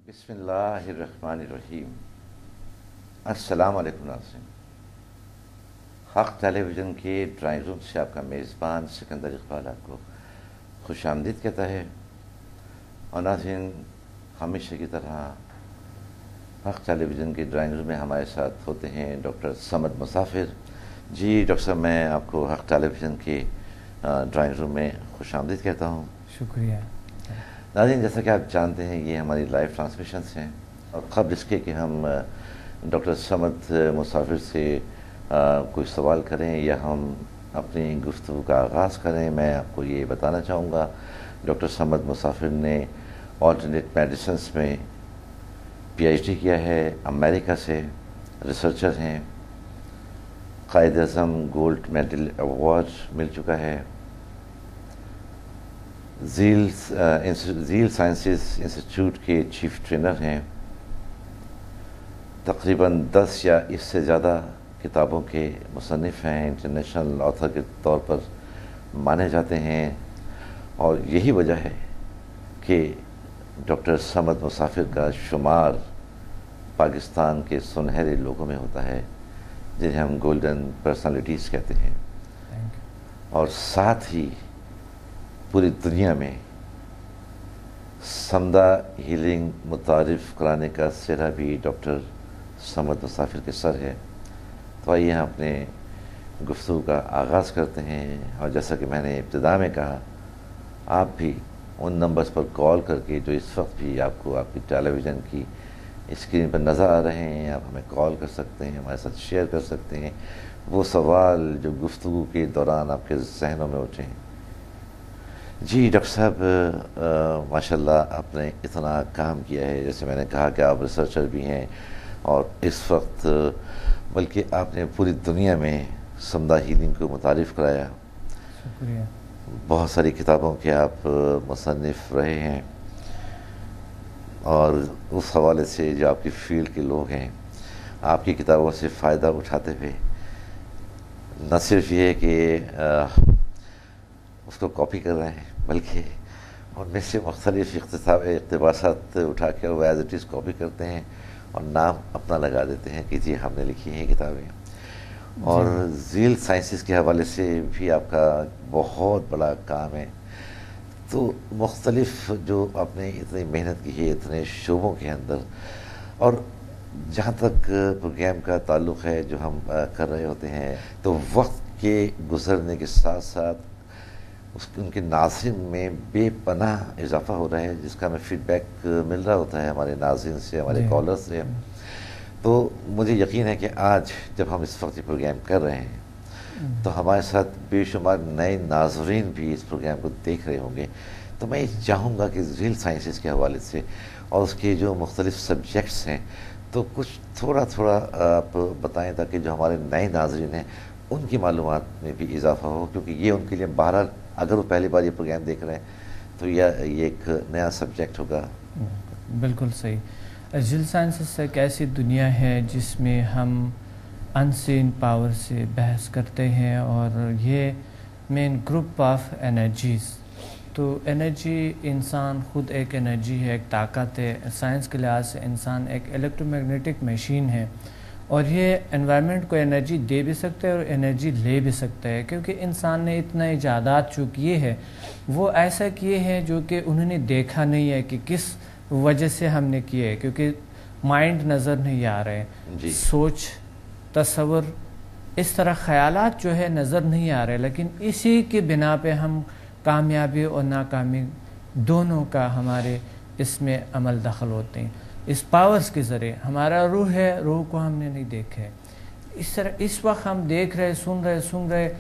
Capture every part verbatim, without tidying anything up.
بسم اللہ الرحمن الرحیم۔ السلام علیکم ناظرین، حق ٹیلی ویژن کے ڈرائنگ روم سے آپ کا میزبان سکندر اقبال آپ کو خوش آمدید کہتا ہے۔ اور ناظرین، ہمیشہ کی طرح حق ٹیلی ویژن کے ڈرائنگ روم میں ہمارے ساتھ ہوتے ہیں ڈاکٹر صمد مسافر۔ جی ڈاکٹر صاحب، میں آپ کو حق ٹیلی ویژن کے ڈرائنگ روم میں خوش آمدید کہتا ہوں۔ شکریہ ناظرین، جیسا کہ آپ جانتے ہیں یہ ہماری لائیو ٹرانسمیشنس ہیں، اور قبل اس کے کہ ہم ڈاکٹر صمد مسافر سے کوئی سوال کریں یا ہم اپنی گفتگو کا آغاز کریں، میں آپ کو یہ بتانا چاہوں گا ڈاکٹر صمد مسافر نے آلٹرنیٹ میڈیسنس میں پی ایچ ڈی کیا ہے، امریکہ سے ریسرچر ہیں، Quaid Azam gold medal award مل چکا ہے، زیل زیل سائنسز انسٹیٹیوٹ کے چیف ٹرینر ہیں، تقریباً دس یا اس سے زیادہ کتابوں کے مصنف ہیں، انٹرنیشنل آتھر کے طور پر مانے جاتے ہیں، اور یہی وجہ ہے کہ ڈاکٹر صمد مسافر کا شمار پاکستان کے سنہرے لوگوں میں ہوتا ہے جنہیں ہم گولڈن پرسنالٹیز کہتے ہیں، اور ساتھ ہی پوری دنیا میں سمدہ ہیلنگ متعارف کرانے کا سہرا بھی ڈاکٹر صمد مسافر کے سر ہے۔ تو آئیے ہم اپنے گفتگو کا آغاز کرتے ہیں، اور جیسا کہ میں نے ابتدا میں کہا، آپ بھی ان نمبرز پر کال کر کے جو اس وقت بھی آپ کو آپ کی ٹیلی ویژن کی اسکرین پر نظر آ رہے ہیں، آپ ہمیں کال کر سکتے ہیں، ہمارے ساتھ شیئر کر سکتے ہیں وہ سوال جو گفتگو کے دوران آپ کے ذہنوں میں اٹھے ہیں۔ جی ڈاکٹر صاحب، ماشاء اللہ آپ نے اتنا کام کیا ہے، جیسے میں نے کہا کہ آپ ریسرچر بھی ہیں، اور اس وقت بلکہ آپ نے پوری دنیا میں سمدہ ہیلنگ کو متعارف کرایا۔ شکریہ۔ بہت ساری کتابوں کے آپ مصنف رہے ہیں، اور اس حوالے سے جو آپ کی فیلڈ کے لوگ ہیں آپ کی کتابوں سے فائدہ اٹھاتے ہوئے نہ صرف یہ ہے کہ اس کو کاپی کر رہے ہیں، بلکہ ان میں سے مختلف اقتباسات اٹھا کے وہ ایز اٹ از کاپی کرتے ہیں اور نام اپنا لگا دیتے ہیں کہ جی ہم نے لکھی ہیں کتابیں۔ اور زیل سائنسز کے حوالے سے بھی آپ کا بہت بڑا کام ہے۔ تو مختلف جو آپ نے اتنی محنت کی ہے اتنے شعبوں کے اندر، اور جہاں تک پروگرام کا تعلق ہے جو ہم کر رہے ہوتے ہیں، تو وقت کے گزرنے کے ساتھ ساتھ اس ان کے ناظرین میں بے پناہ اضافہ ہو رہا ہے، جس کا ہمیں فیڈ بیک مل رہا ہوتا ہے ہمارے ناظرین سے، ہمارے کالر سے۔ تو مجھے یقین ہے کہ آج جب ہم اس وقت یہ پروگرام کر رہے ہیں تو ہمارے ساتھ بے شمار نئے ناظرین بھی اس پروگرام کو دیکھ رہے ہوں گے۔ تو میں چاہوں گا کہ زیل سائنسز کے حوالے سے اور اس کے جو مختلف سبجیکٹس ہیں تو کچھ تھوڑا تھوڑا آپ بتائیں، تاکہ جو ہمارے نئے ناظرین ہیں ان کی معلومات میں بھی اضافہ ہو، کیونکہ یہ ان کے لیے بہرحال اگر وہ پہلی بار یہ پروگرام دیکھ رہے ہیں تو یہ یہ ایک نیا سبجیکٹ ہوگا۔ بالکل صحیح۔ زیل سائنسز ایک ایسی دنیا ہے جس میں ہم ان سین پاور سے بحث کرتے ہیں، اور یہ مین گروپ آف انرجیز۔ تو انرجی، انسان خود ایک انرجی ہے، ایک طاقت ہے۔ سائنس کے لحاظ سے انسان ایک الیکٹرو میگنیٹک مشین ہے، اور یہ انوائرمنٹ کو انرجی دے بھی سکتا ہے اور انرجی لے بھی سکتا ہے، کیونکہ انسان نے اتنا ایجادات جو کیے ہیں وہ ایسا کیے ہیں جو کہ انہوں نے دیکھا نہیں ہے کہ کس وجہ سے ہم نے کیے، کیونکہ مائنڈ نظر نہیں آ رہے، جی سوچ، تصور، اس طرح خیالات جو ہے نظر نہیں آ رہے، لیکن اسی کی بنا پہ ہم کامیابی اور ناکامی دونوں کا ہمارے اس میں عمل دخل ہوتے ہیں۔ اس پاورز کے ذریعے ہمارا روح ہے، روح کو ہم نے نہیں دیکھا ہے، اس طرح اس وقت ہم دیکھ رہے، سن رہے سن رہے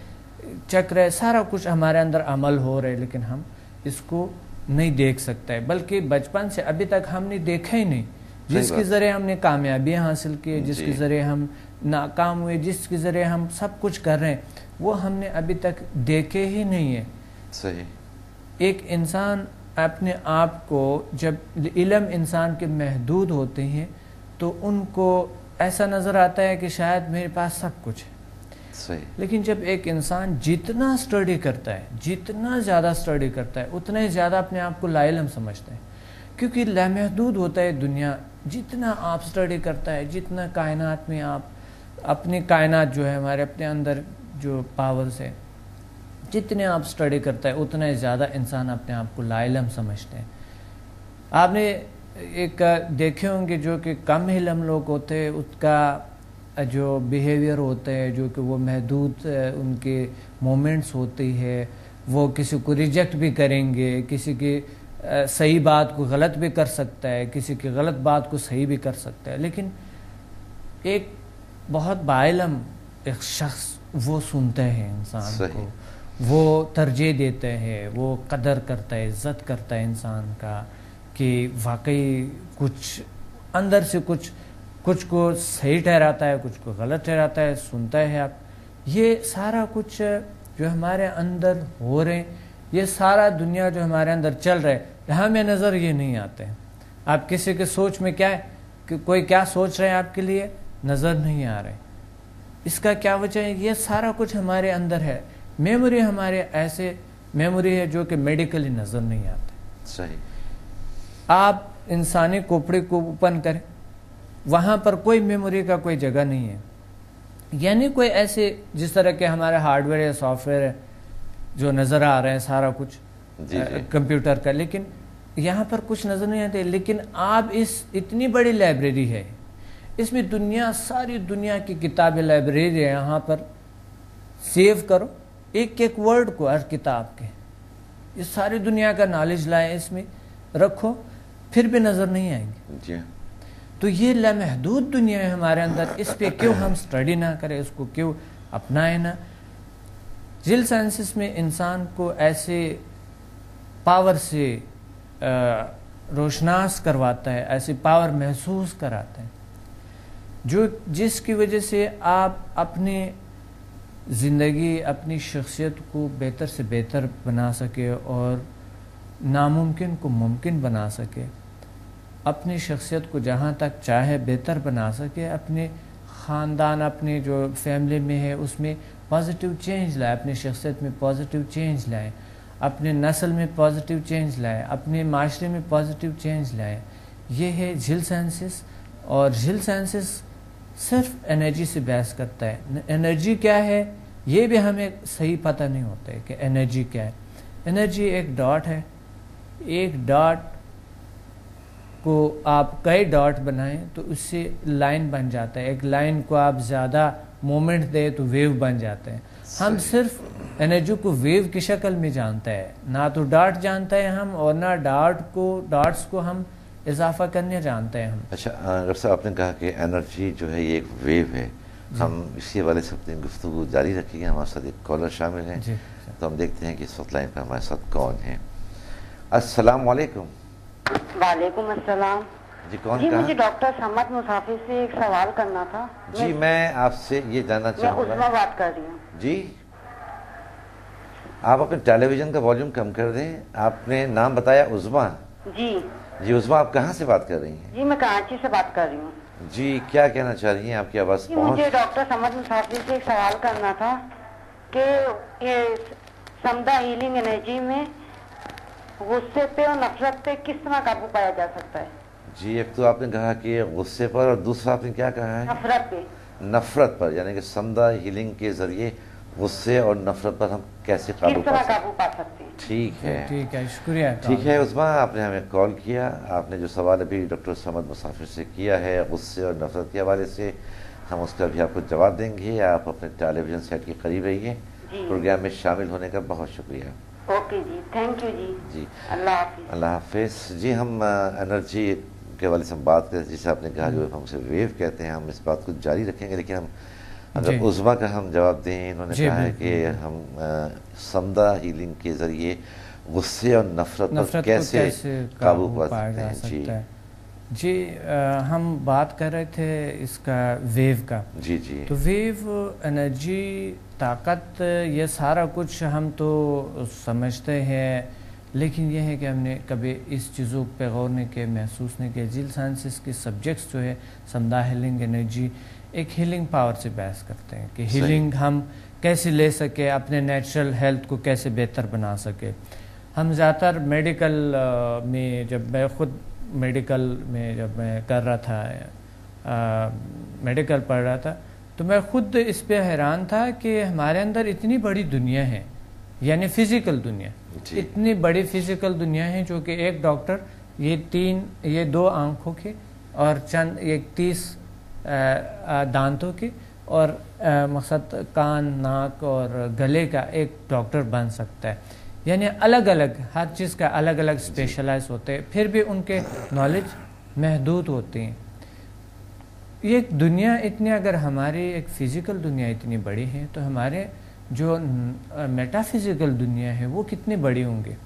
چک رہے، سارا کچھ ہمارے اندر عمل ہو رہے، لیکن ہم اس کو نہیں دیکھ سکتے ہیں، بلکہ بچپن سے ابھی تک ہم نے دیکھا ہی نہیں۔ جس کے ذریعے ہم نے کامیابیاں حاصل کی، جس کے ذریعے ہم ناکام ہوئے، جس کے ذریعے ہم سب کچھ کر رہے ہیں، وہ ہم نے ابھی تک دیکھے ہی نہیں ہے۔ صحیح۔ ایک انسان اپنے آپ کو، جب علم انسان کے محدود ہوتے ہیں تو ان کو ایسا نظر آتا ہے کہ شاید میرے پاس سب کچھ ہے، صحیح۔ لیکن جب ایک انسان جتنا سٹڈی کرتا ہے، جتنا زیادہ سٹڈی کرتا ہے، اتنا ہی زیادہ اپنے آپ کو لا علم سمجھتا ہے، کیونکہ لامحدود ہوتا ہے دنیا. جتنا آپ سٹڈی کرتا ہے, جتنا کائنات میں آپ اپنی کائنات جو ہے ہمارے اپنے اندر جو پاورز ہے, جتنے آپ سٹڈی کرتا ہے اتنا ہی زیادہ انسان اپنے آپ کو لا علم سمجھتے ہیں. آپ نے ایک دیکھے ہوں گے جو کہ کم علم لوگ ہوتے ہیں, اس کا جو بیہیویئر ہوتا ہے, جو کہ وہ محدود ان کے مومنٹس ہوتی ہے, وہ کسی کو ریجیکٹ بھی کریں گے, کسی کی صحیح بات کو غلط بھی کر سکتا ہے, کسی کی غلط بات کو صحیح بھی کر سکتا ہے. لیکن ایک بہت باعلم ایک شخص وہ سنتا ہے انسان کو, وہ ترجیح دیتا ہے, وہ قدر کرتا ہے, عزت کرتا ہے انسان کا, کہ واقعی کچھ اندر سے کچھ کچھ کو صحیح ٹھہراتا ہے, کچھ کو غلط ٹھہراتا ہے, سنتا ہے. آپ یہ سارا کچھ جو ہمارے اندر ہو رہے, یہ سارا دنیا جو ہمارے اندر چل رہا ہے, ہمیں نظر یہ نہیں آتے. آپ کسی کے سوچ میں کیا ہے کہ کوئی کیا سوچ رہے ہیں آپ کے لیے نظر نہیں آ رہے. اس کا کیا وجہ ہے؟ یہ سارا کچھ ہمارے اندر ہے. میموری ہمارے ایسے میموری ہے جو کہ میڈیکلی نظر نہیں آتے. صحیح. آپ انسانی کھوپڑی کو اوپن کریں, وہاں پر کوئی میموری کا کوئی جگہ نہیں ہے. یعنی کوئی ایسے جس طرح کے ہمارے ہارڈ ویئر یا سافٹ ویئر ہے جو نظر آ رہے ہیں سارا کچھ جی جی. کمپیوٹر کا, لیکن یہاں پر کچھ نظر نہیں آتے. لیکن آپ اس اتنی بڑی لائبریری ہے, اس میں دنیا ساری دنیا کی کتابیں لائبریری ہے, یہاں پر سیو کرو ایک ایک ورڈ کو ہر کتاب کے, یہ ساری دنیا کا نالج لائے, اس میں رکھو, پھر بھی نظر نہیں آئیں گے جی. تو یہ لامحدود دنیا ہے ہمارے اندر, اس پہ کیوں ہم سٹڈی نہ کریں, اس کو کیوں اپنائیں نہ. جل سائنسز میں انسان کو ایسے پاور سے روشناس کرواتا ہے, ایسی پاور محسوس کراتا ہے جو جس کی وجہ سے آپ اپنی زندگی, اپنی شخصیت کو بہتر سے بہتر بنا سکے اور ناممکن کو ممکن بنا سکے, اپنی شخصیت کو جہاں تک چاہے بہتر بنا سکے, اپنے خاندان, اپنے جو فیملی میں ہے اس میں پازیٹیو چینج لائے, اپنی شخصیت میں پازیٹیو چینج لائے, اپنے نسل میں پازیٹیو چینج لائے, اپنے معاشرے میں پازیٹیو چینج لائے. یہ ہے جھل سائنسز. اور جھل سائنسز صرف انرجی سے بحث کرتا ہے. انرجی کیا ہے یہ بھی ہمیں صحیح پتہ نہیں ہوتا ہے کہ انرجی کیا ہے. انرجی ایک ڈاٹ ہے, ایک ڈاٹ کو آپ کئی ڈاٹ بنائیں تو اس سے لائن بن جاتا ہے. ایک لائن کو آپ زیادہ مومنٹ دے تو ویو بن جاتے ہیں. ہم صرف انرجی کو ویو کی شکل میں جانتا ہے, نہ تو ڈاٹ جانتا ہے ہم, اور نہ ڈاٹ کو ڈاٹس کو ہم اضافہ کرنے جانتے ہیں ہم. اچھا ڈاکٹر صاحب, آپ نے کہا کہ انرجی جو ہے یہ ایک ویو ہے. ہم اسی حوالے سے اپنی گفتگو جاری رکھیں گے. ہمارے ساتھ ایک کالر شامل ہیں, تو ہم دیکھتے ہیں کہ اس وقت لائن پر ہمارے ساتھ کون ہیں. السلام علیکم. وعلیکم السلام. جی کون؟ جی مجھے ڈاکٹر سمت مسافر سے ایک سوال کرنا تھا. جی میں آپ سے یہ جاننا چاہوں گا. میں عظمیٰ بات کر رہی ہوں. جی آپ اپنے ٹیلی ویژن کا والیوم کم کر دیں. آپ نے نام بتایا عظمیٰ. جی جی عظمیٰ, آپ کہاں سے بات کر رہی ہیں؟ جی میں کراچی سے بات کر رہی ہوں. جی کیا کہنا چاہ رہی ہیں, آپ کی آواز جی پہنچ. مجھے ڈاکٹر سمت مسافر سے ایک سوال کرنا تھا کہ یہ سمدہ ہیلنگ انرجی میں غصے پہ اور نفرت پہ کس طرح قابو پایا جا سکتا ہے؟ جی ایک تو آپ نے کہا کہ غصے پر, اور دوسرا آپ نے کیا کہا ہے؟ نفرت پہ. نفرت پر, یعنی کہ سمدہ ہیلنگ کے ذریعے غصے اور نفرت پر ہم کیسے قابو کس طرح قابو پا سکتے ہیں؟ ٹھیک ہے ٹھیک ہے, شکریہ. ٹھیک ہے عظمیٰ, آپ نے ہمیں کال کیا. آپ نے جو سوال ابھی ڈاکٹر سمت مسافر سے کیا ہے غصے اور نفرت کے حوالے سے, ہم اس کا بھی آپ کو جواب دیں گے. آپ اپنے ٹیلی ویژن سیٹ کے قریب رہیے. پروگرام میں شامل ہونے کا بہت شکریہ. اوکے جی, تھینک یو جی. جی اللہ حافظ. اللہ حافظ. جی ہم انرجی کے حوالے سے ہم بات کریں, جسے آپ نے کہا جو ہم اسے ویو کہتے ہیں, ہم اس بات کو جاری رکھیں گے. لیکن ہم اگر عظمیٰ کا ہم جواب دیں, انہوں نے کہا ہے کہ ہم سمدہ ہیلنگ کے ذریعے غصے اور نفرت پر کیسے قابو پا سکتے ہیں. جی جی ہم بات کر رہے تھے اس کا ویو کا. جی جی تو ویو, انرجی, طاقت, یہ سارا کچھ ہم تو سمجھتے ہیں, لیکن یہ ہے کہ ہم نے کبھی اس چیزوں پہ غور نہیں کیا, محسوس نہیں کیا. جل سائنسز کے سبجیکٹس جو ہے سمدہ ہیلنگ انرجی, ایک ہیلنگ پاور سے بحث کرتے ہیں کہ ہیلنگ ہم کیسے لے سکے, اپنے نیچرل ہیلتھ کو کیسے بہتر بنا سکے. ہم زیادہ تر میڈیکل میں، جب میں خود میڈیکل میں جب میں کر رہا تھا، میڈیکل پڑھ رہا تھا، تو میں خود اس پہ حیران تھا کہ ہمارے اندر اتنی بڑی دنیا ہے، یعنی فزیکل دنیا، اتنی بڑی فزیکل دنیا ہے جو کہ ایک ڈاکٹر یہ تین یہ دو آنکھوں کے اور چند ایک تیس دانتوں کے اور مقصد کان، ناک اور گلے کا ایک ڈاکٹر بن سکتا ہے، یعنی الگ الگ ہر چیز کا الگ الگ اسپیشلائز ہوتے ہیں، پھر بھی ان کے نالج محدود ہوتے ہیں۔ یہ دنیا اتنی، اگر ہماری ایک فزیکل دنیا اتنی بڑی ہے تو ہمارے جو میٹا فزیکل دنیا ہے وہ کتنی بڑی ہوں گے۔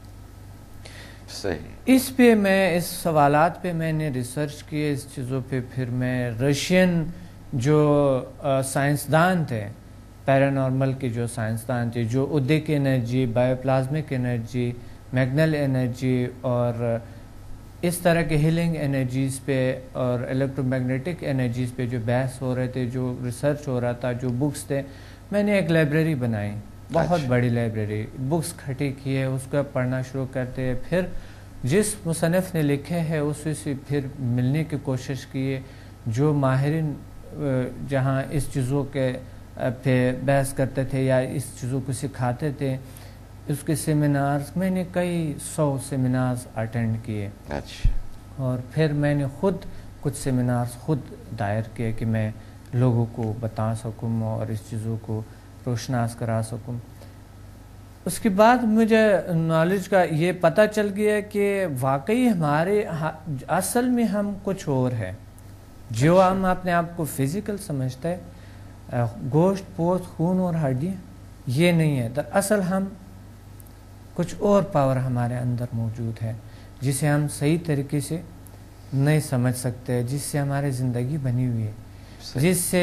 صحیح۔ اس پہ میں اس سوالات پہ میں نے ریسرچ کیے، اس چیزوں پہ پھر میں رشین جو سائنسدان تھے، پیرانارمل کے جو سائنسدان تھے، جو odic energy, bioplasmic energy, میگنل انرجی اور اس طرح کے ہیلنگ انرجیز پہ اور الیکٹرو میگنیٹک انرجیز پہ جو بحث ہو رہے تھے، جو ریسرچ ہو رہا تھا، جو بکس تھے، میں نے ایک لائبریری بنائی، بہت بڑی لائبریری، بکس کھٹی کی ہے، اس کو پڑھنا شروع کرتے ہیں، پھر جس مصنف نے لکھے ہے اس سے پھر ملنے کی کوشش کیے، جو ماہرین جہاں اس چیزوں کے پہ بحث کرتے تھے یا اس چیزوں کو سکھاتے تھے، اس کے سیمینارز، میں نے کئی سو سیمینارز اٹینڈ کیے، اور پھر میں نے خود کچھ سیمینارز خود دائر کیے کہ میں لوگوں کو بتا سکوں اور اس چیزوں کو روشناس کرا سکوں۔ اس کے بعد مجھے نالج کا یہ پتہ چل گیا کہ واقعی ہمارے اصل میں ہم کچھ اور ہے، جو ہم اپنے آپ کو فزیکل سمجھتے ہیں، گوشت پوست خون اور ہڈیاں، یہ نہیں ہے، دراصل ہم کچھ اور پاور ہمارے اندر موجود ہے جسے ہم صحیح طریقے سے نہیں سمجھ سکتے، جس سے ہماری زندگی بنی ہوئی ہے، جس سے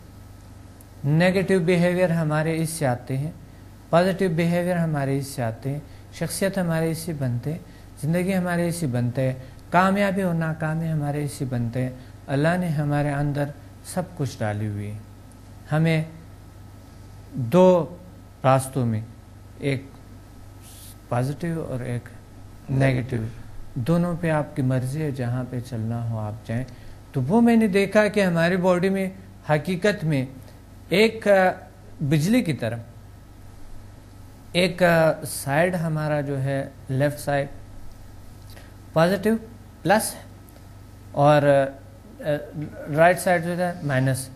نیگیٹو بیہیویئر ہمارے اس سے آتے ہیں، پازیٹیو بیہیویئر ہمارے اس سے آتے ہیں، شخصیت ہمارے اس سے بنتے ہیں، زندگی ہمارے اس سے بنتے ہیں، کامیابی اور ناکامی ہمارے اس سے بنتے ہیں۔ اللہ نے ہمارے اندر سب کچھ ڈالی ہوئی ہے، ہمیں دو راستوں میں، ایک پازیٹیو اور ایک نیگیٹو، دونوں پہ آپ کی مرضی ہے، جہاں پہ چلنا ہو آپ جائیں۔ تو وہ میں نے دیکھا کہ ہماری باڈی میں حقیقت میں ایک بجلی کی طرح ایک سائیڈ ہمارا جو ہے لیفٹ سائیڈ پازیٹیو پلس اور رائٹ سائیڈ جو ہے مائنس،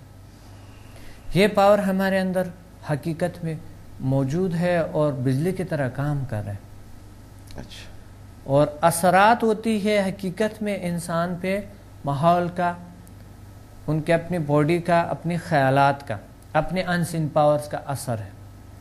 یہ پاور ہمارے اندر حقیقت میں موجود ہے اور بجلی کی طرح کام کر رہا ہے، اچھا، اور اثرات ہوتی ہے حقیقت میں انسان پہ ماحول کا، ان کے اپنی باڈی کا، اپنی خیالات کا، اپنے انسین پاورز کا اثر ہے۔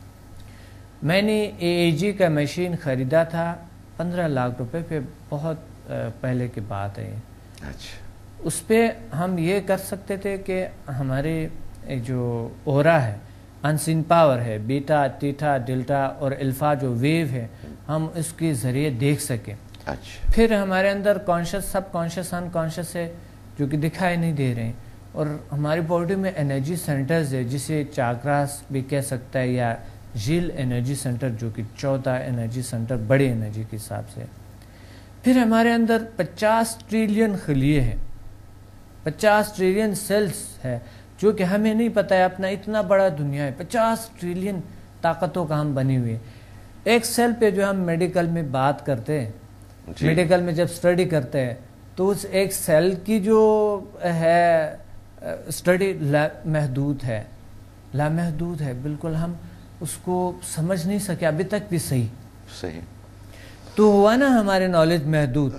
میں نے اے اے جی کا مشین خریدا تھا پندرہ لاکھ روپے پہ، بہت پہلے کی بات ہے، اچھا، اس پہ ہم یہ کر سکتے تھے کہ ہمارے جو اورا ہے، انسین پاور ہے، بیٹا، تیٹا، ڈیلٹا اور الفا جو ویو ہے، ہم اس کے ذریعے دیکھ سکیں۔ اچھا، پھر ہمارے اندر conscious, subconscious, unconscious ہے جو کہ دکھائی نہیں دے رہے ہیں، اور ہماری باڈی میں انرجی سینٹرز ہے جسے چاکراس بھی کہہ سکتا ہے، یا جھیل انرجی سینٹر جو کہ چودہ انرجی سینٹر بڑے انرجی کے حساب سے۔ پھر ہمارے اندر پچاس ٹریلین خلیے ہیں، پچاس ٹریلین سیلز ہے جو کہ ہمیں نہیں پتہ ہے، اپنا اتنا بڑا دنیا ہے، پچاس ٹریلین طاقتوں کا ہم بنی ہوئے۔ ایک سیل پہ جو ہم میڈیکل میں بات کرتے ہیں، میڈیکل میں جب اسٹڈی کرتے ہیں تو اس ایک سیل کی جو ہے اسٹڈی محدود ہے، لامحدود ہے، بالکل ہم اس کو سمجھ نہیں سکے ابھی تک بھی صحیح صحیح تو ہوا نا ہمارے نالج محدود،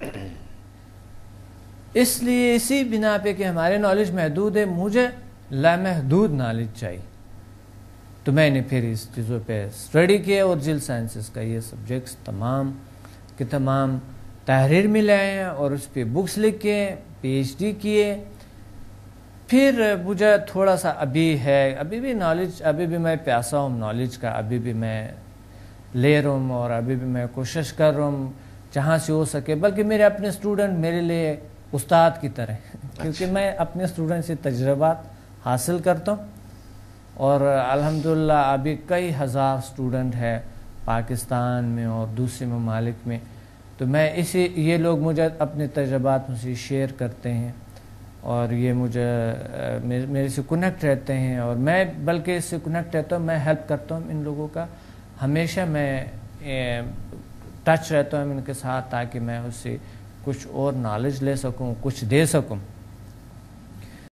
اس لیے اسی بنا پہ کہ ہمارے نالج محدود ہے، مجھے لامحدود نالج چاہیے، تو میں نے پھر اس چیزوں پہ اسٹڈی کیا اور جیل سائنسز کا یہ سبجیکٹس تمام کے تمام تحریر میں لائے ہیں اور اس پہ بکس لکھے، پی ایچ ڈی کیے۔ پھر مجھے تھوڑا سا ابھی ہے، ابھی بھی نالج، ابھی بھی میں پیاسا ہوں نالج کا، ابھی بھی میں لے رہا ہوں اور ابھی بھی میں کوشش کر رہا ہوں جہاں سے ہو سکے، بلکہ میرے اپنے اسٹوڈنٹ میرے لیے استاد کی طرح، کیونکہ میں اپنے اسٹوڈنٹ سے تجربات حاصل کرتا ہوں، اور الحمدللہ ابھی کئی ہزار اسٹوڈنٹ ہے پاکستان میں اور دوسرے ممالک میں. تو میں اسی یہ لوگ مجھے اپنے تجربات مجھ سے شیئر کرتے ہیں اور یہ مجھے میرے سے کنیکٹ رہتے ہیں اور میں بلکہ اس سے کنیکٹ رہتا ہوں. میں ہیلپ کرتا ہوں ان لوگوں کا, ہمیشہ میں ٹچ رہتا ہوں ان کے ساتھ تاکہ میں اس سے کچھ اور نالج لے سکوں, کچھ دے سکوں.